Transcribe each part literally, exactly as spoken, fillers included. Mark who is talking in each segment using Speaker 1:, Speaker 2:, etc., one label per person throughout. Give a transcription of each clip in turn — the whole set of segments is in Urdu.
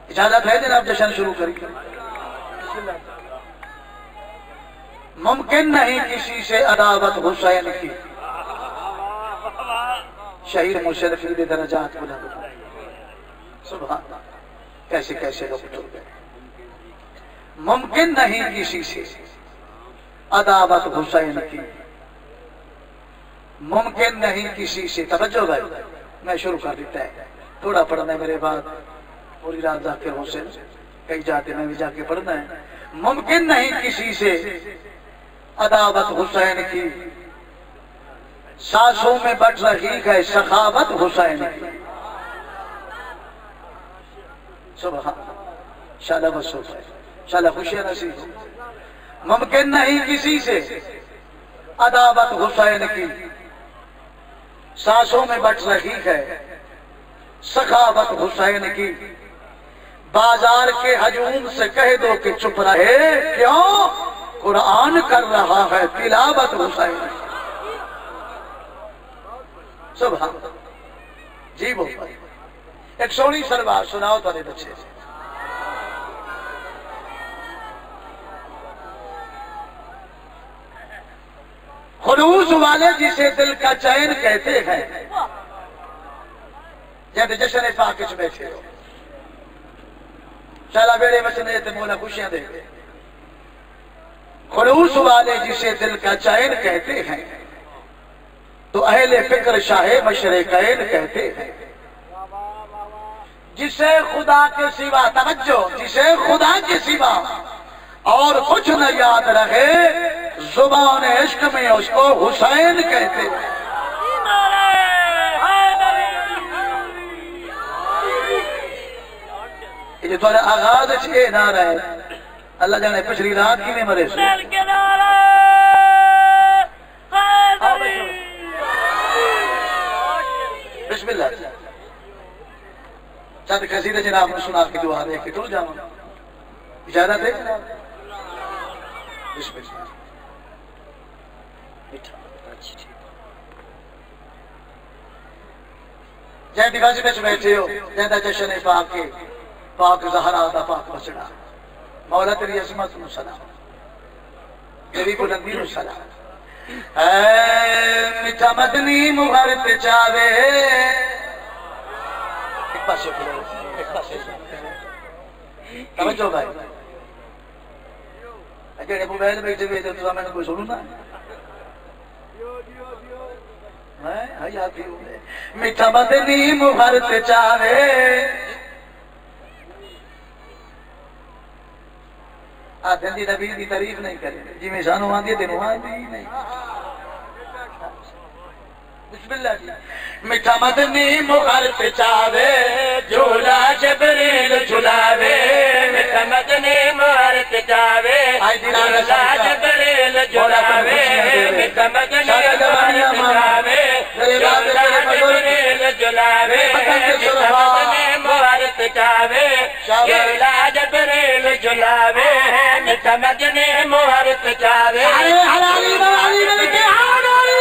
Speaker 1: اجازت ہے جناب جشن شروع کریں؟ ممکن نہیں کسی سے عداوت حسین کی، شہید مشرفی دے درجات بلند، سبحان اللہ، کیسے کیسے لوگ ٹر گئے۔ ممکن نہیں کسی سے عداوت حسین کی، ممکن نہیں کسی سے، توجہ بھائی میں شروع کر دیتا ہے، تھوڑا پڑھنا ہے میرے بعد، پوری رات ذاکر حسین کہیں جاتے میں بھی جا کے پڑھنا ہے۔ ممکن نہیں کسی سے عداوت حسین کی، سانسوں میں بٹ رہی ہے سخاوت حسین کی، سبحان شالا بسوف ہے، شالا خوشیاں نصیب ہو۔ ممکن نہیں کسی سے عداوت حسین کی، سانسوں میں بٹ رہی ہے سخاوت حسین کی، بازار کے ہجوم سے کہہ دو کہ چپ رہے، کیوں قرآن کر رہا ہے تلاوت حسین کی، سبحان جی وہ ایک سونی سلوار سناؤ تارے بچے سے۔ خلوص والے جسے دل کا چین کہتے ہیں، جب جشن پاک وچ بیٹھے ہو، شالا بیڑے بچنے تے مولا خوشیاں دے گئے۔ خلوص والے جسے دل کا چین کہتے ہیں تو اہل فکر شاہ مشرقین کہتے ہیں، جسے خدا کے سوا، توجہ، جسے خدا کے سوا اور کچھ نہ یاد رہے، زبان عشق میں اس کو حسین کہتے ہیں۔ یہ جو تھوڑا آغاز اچھے نہ رہے، اللہ جانے پچھلی رات کی میں مرے سے بسم اللہ چند قصیدہ جناب نے سنا کی دعا دے کے ٹر جاؤں، اجازت ہے جناب؟ بسم اللہ۔ جائیں دکھاسی میں بیٹھے ہو، جائیں دا جشن پاک کے پاک زہرا دا پاک بچڑا، مولا تیری عظمت نو سلام، تیری بلندی نو سلام۔ اے میٹھا مدنی مغرب چاوے، ایک پاسے کھلو، ایک پاسے توجہ بھائی، اگر ابو بہن بیٹھے ہوئے تو میں نے کوئی سنوں نا، میں حیاتی ہوں، میٹھا مدنی مغرب چاوے، آدھیں دی نبی دی تعریف نہیں کریں، جی میں شانو آن دیئے دنوں آن دی نہیں۔ بسم اللہ جی۔ میٹھا مدنی مغرب چاوے، جھولا جبریل جھلاوے، میٹھا مدنی مغرب چاوے، جھولا جبریل جھلاوے، میٹھا مدنی مغرب چاوے، جھولا جبریل جھلاوے، میٹھا مدنی مغرب چاوے، جھولا جبریل جھلاوے، میٹھا مدنی مغرب چاوے، حلالی موالی ملکے حلالی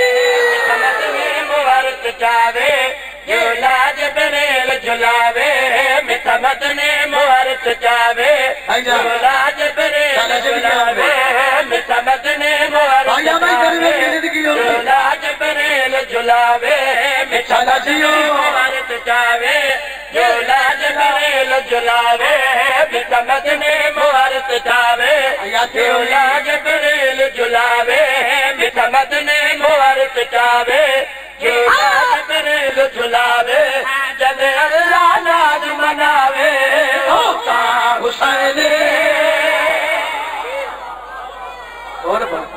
Speaker 1: چاوے، جھولا جبریل جھلاوے، میٹھا مدنی مغرب چاوے، جھولا جبریل جھلاوے، میٹھا مدنی مغرب چاوے، جھولا جبریل جھلاوے، میٹھا مدنی مغرب چاوے، جھولا جبریل جھلاوے، میٹھا مدنی مغرب چاوے، جھولا جبریل جھلاوے، میٹھا مدنی مغرب چاوے، جھولا جبریل جھلاوے، جب اللہ ناز مناوے، ہوتا حسین۔ اور بات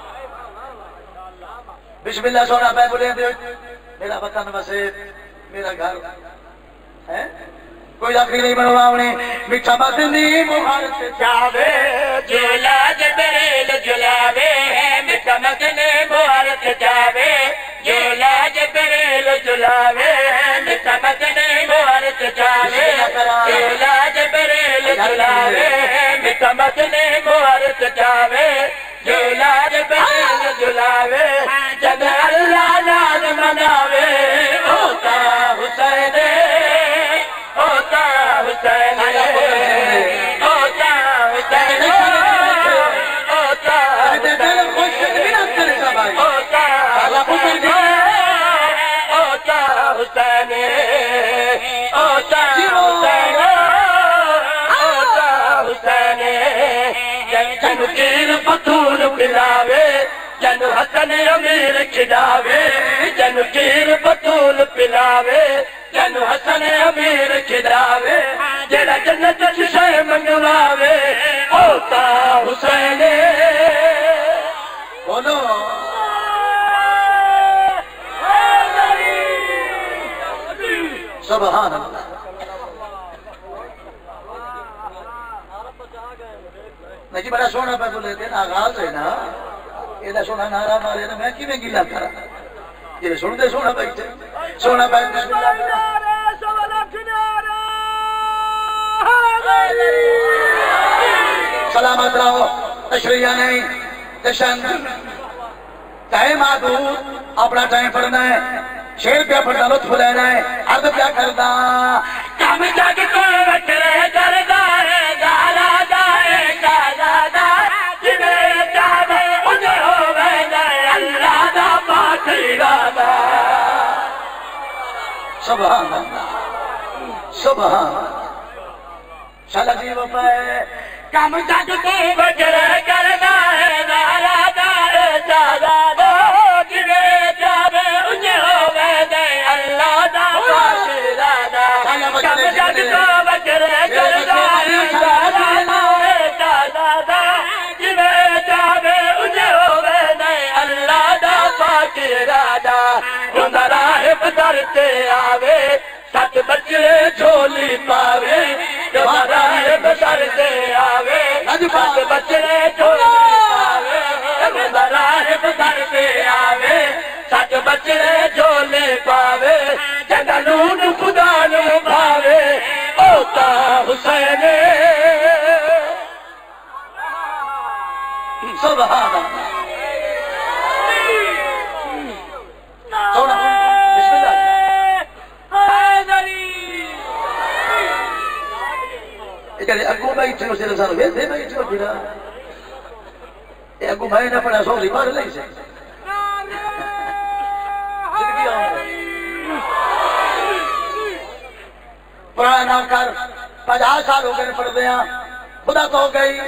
Speaker 1: بسم اللہ سونا پہ بولے دے، میرا وطن وسے میرا گھر ہے، کوئی آخری نہیں بنواؤنی، میٹھا مدنی مغرب چاوے، جھولا جبریل جھلاوے، میٹھا مدنی مغرب چاوے، جھولا جبریل جھلاوے، میٹھا مدنی مغرب چاوے، جھولا جبریل جھلاوے، میٹھا مدنی مغرب چاوے، جھولا جبریل جھلاوے، جب اللہ ناز مناوے، ہوتا حسین، ہوتا
Speaker 2: حسین اوتا حسین اوتا
Speaker 1: دل خوش بنات کرے سبائی
Speaker 2: اوتا حسین اوتا حسین اوتا حسین اوتا حسین جن کیر پتھول پلاوے جن حسن امیر کھلاوے جن کیر پتھول پلاوے جن حسن امیر کھلاوے جڑا جنت شے منگواوے اوتا حسین
Speaker 1: بولو سبحان اللہ نہیں بڑا سونا پہ بولے تھے نا آغاز ہے نا یہ سونا نعرہ مارے نا میں کی میں گیلا کرا یہ سن دے سونا بیٹھے سونا بیٹھے بسم اللہ سلامت رہو تشریح نہیں جشن ٹائم آدھود اپنا ٹائم پڑھنا ہے شیر پہ پڑھنا لطف لینا ہے عرض پہ کرنا
Speaker 2: کم جگ کو بچرے کردا ہے گالا دائے گالا دائے جنہیں چاہے انہیں ہو گئے اللہ دا پاک ارادہ
Speaker 1: سبحان اللہ سبحان شالا جی وہ پائے
Speaker 2: کم جگ کو بچرے کردا ہے گالا دائے گالا دائے جنہیں چاہے انہیں ہو گئے اللہ دا پاک ارادہ کم جگ کو بچرے کردا ہے گالا دائے گالا دائے جنہیں چاہے انہیں ہو گئے اللہ دا پاک ارادہ ہنر راہب درتے آوے سچ بچڑے جھولی پاوے ہنر راہب درتے آوے سچ بچڑے جھولی پاوے ہنر راہب درتے آوے سچ بچڑے جھولی پاوے جنون خدا نو بھاوے اوتا حسین
Speaker 1: سبحان اللہ سونا بسم اللہ اکڑے اگو بیٹھے اسے رسانو بیٹھے بیٹھے ہو پھرا اے اگو بھائی نہ پڑا سوری بار لئی سے زندگی آؤں پرانا نام کر پچاس سال ہو گئے پڑھ دیا خدا تو ہو گئی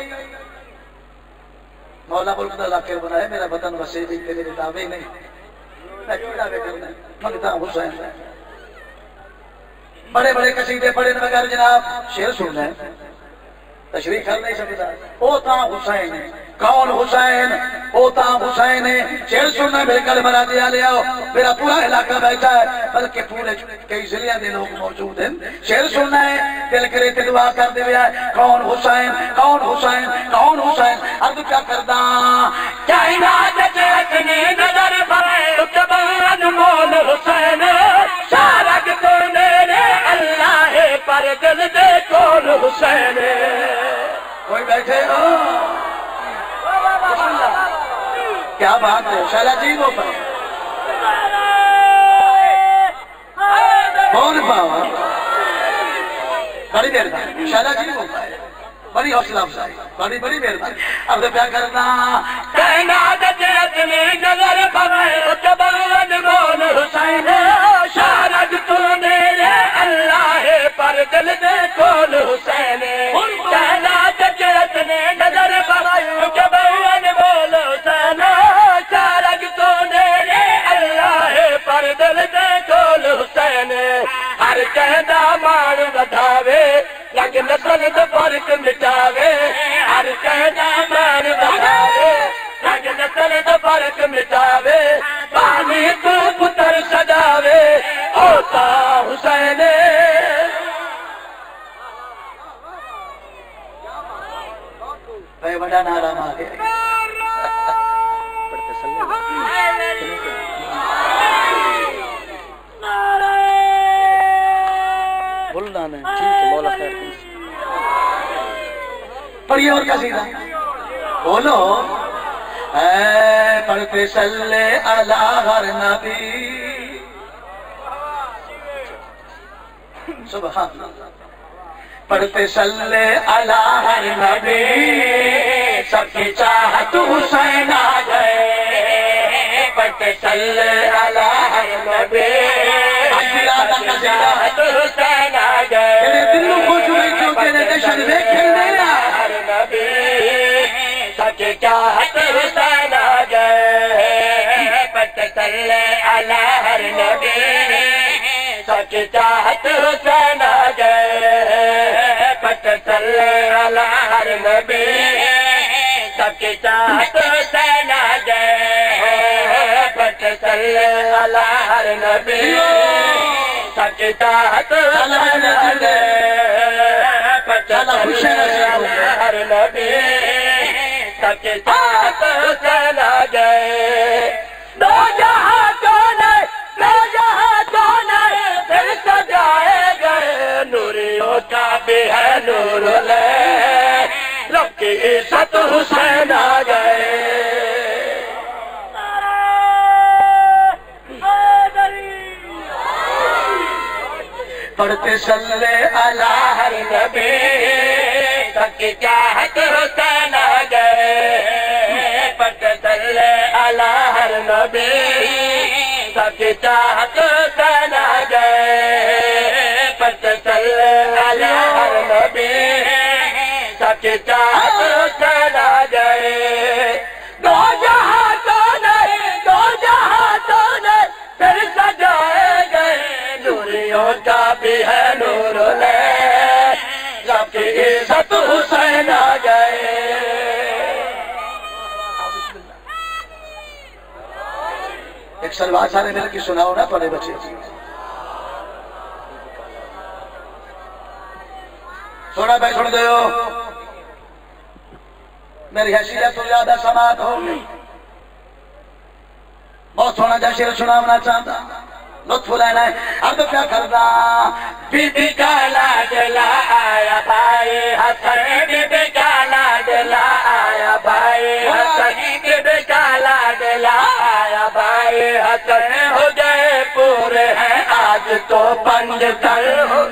Speaker 1: مولا ملک دا لاکر بنا ہے میرا وطن وسیع بھی میرے دعوے نہیں میں کیوں دعوے کرنا منگتا ہوں حسین بڑے بڑے قصیدے پڑھے بغیر جناب شعر سننا ہے تشریح کر نہیں سکتا اوتا حسین کون حسین اوتا حسین شعر سننا میرے کل مرا دیا لے آؤ میرا پورا علاقہ بیٹھا ہے بلکہ پورے کئی ضلع دے لوگ موجود ہیں شعر سننا ہے دل کرے تے دعا کر دے ہے کون حسین کون حسین کون حسین عرض کیا کردا
Speaker 2: کائنات جتنی نظر پائے تبان مول حسین سارگ تو میرے اللہ پر دل دے کون حسین
Speaker 1: کوئی بیٹھے ہو کیا بات ہے شالا جی وہ پر کون پاوا بڑی مہربانی شالا جی وہ پائے بڑی حوصلہ افزائی بڑی بڑی مہربانی اب تو کیا کرنا
Speaker 2: کائنات جتنی نظر پائے تبان مول حسین سارگ تو میرے اللہ پر دل دے کون حسین کائنات جتنی نظر پائے تبان مول حسین سارگ تو میرے اللہ پر دل دے کون حسین ہر کہدا مان بدھاوے لگ نسل دا فرق مٹاوے ہر کہدا مان بدھاوے لگ نسل دا فرق مٹاوے پانی تو پتر سجاوے اوتا حسین
Speaker 1: بھائی بڑا نعرہ مار گیا بولنا نہیں ٹھیک ہے مولا خیر پڑھیے اور کیا سیدھا بولو اے پڑھتے صلی علی ہر نبی سبحان اللہ پڑھتے صلی علی ہر نبی سب کی چاہت حسین آ گئے
Speaker 2: پڑھتے صلی علی ہر نبی سب کی چاہت حسین آ گئے
Speaker 1: تیرے دل کو خوش ہوئی کیوں تیرے جشن دیکھنے لیا
Speaker 2: ہر نبی سب کی چاہت حسین آ گئے پڑھتے صلی علی ہر نبی سب کی چاہت حسین آ گئے پڑھتے صلی علی ہر نبی سب کی چاہت حسین آ گئے پڑھتے صلی علی ہر نبی سب کی چاہت حسین آ گئے پڑھتے صلی علی ہر نبی سب کی چاہت حسین آ گئے دو جہاں کونے دو جہاں کونے پھر سجائے گئے نوریوں کا بھی ہے نور لے رب کی عزت حسین آ گئے
Speaker 1: پڑھتے صلی علی
Speaker 2: ہر نبی سب کی چاہت حسین آ گئے پڑھتے صلی علی ہر نبی سب کی چاہت حسین آ گئے پڑھتے صلی علی ہر نبی سب کی چاہت حسین آ گئے دو جہاں تو نہیں دو جہاں تو نہیں پھر سجائے گئے نوریوں کا بھی ہے نور لے سب کی عزت حسین آ گئے
Speaker 1: ایک سلوات سارے مل کی سناؤ نا پڑے بچے سونا بھائی سن دے ہو میری حیثیت تو زیادہ سماعت ہو گئی بہت سونا جا شیر سناونا چاہتا لطف لینا ہے اب کیا کرنا
Speaker 2: بی بی کا لاڈلا آیا بھائی حسن بی بی کا لاڈلا آیا بھائی حسن بی بی کا لاڈلا آیا بھائی حسن ہو گئے پورے ہیں آج تو پنج تل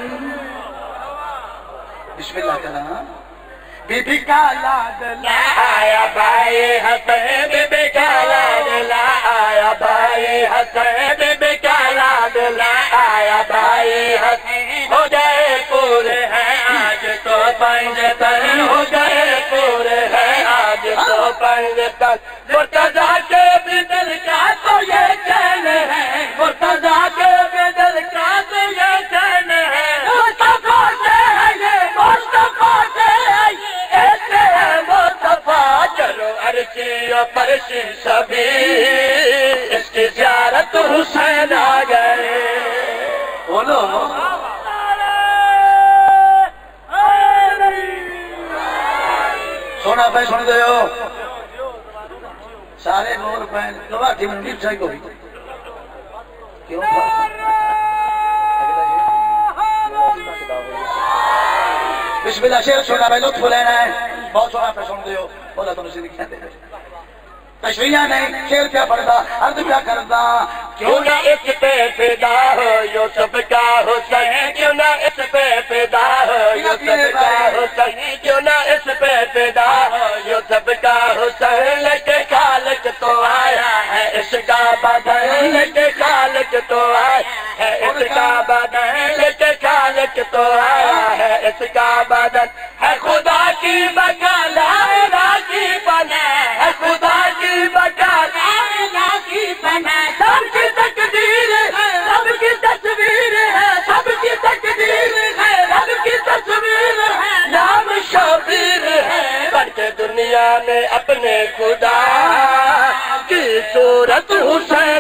Speaker 1: بسم اللہ کرنا بی بی کا لاڈلا
Speaker 2: آیا بھائی حسن بی بی کا لاڈلا آیا بھائی حسن بی بی کا لاڈلا آیا بھائی حسن ہو گئے پورے ہیں آج تو پنج تن ہو گئے پورے ہیں آج تو پنج تن مرتضیٰ کے بھی دل کا تو یہ چین ہے مرتضیٰ کے بھی دل کا تو یہ چین ہے مصطفیٰ سے ہے یہ مصطفیٰ سے ہے ایسے ہے مصطفیٰ چلو عرشی و فرشی سبھی اس کی زیارت حسین آ گئے
Speaker 1: بولو سونا بھائی سن دے ہو سارے نور پہن لوہا کی منڈی چاہیے کوئی کیوں بسم اللہ شیر سونا بھائی لطف لینا ہے بہت سونا پہ سن دے ہو بولا تم اسے لکھنے دے تشریح نہیں شیر کیا پڑھتا عرض کیا کرتا
Speaker 2: کیوں نہ اس پہ فدا ہو یوسف کا حسین کیوں نہ اس پہ فدا ہو یوسف کا حسین کیوں نہ اس پہ فدا ہو یوسف کا حسین لے کے خالق تو آیا ہے اس کا بدن لے کے خالق تو آیا ہے اس کا بدن لے کے خالق تو آیا ہے اس کا بدن ہے خدا کی بقا لا الہ کی بنا ہے خدا کی بقا لا الہ کی بنا سب کی تقدیر ہے سب کی تصویر ہے سب کی تقدیر ہے سب کی تصویر ہے نام شبیر ہے بڑھ کے دنیا میں اپنے خدا کی صورت حسین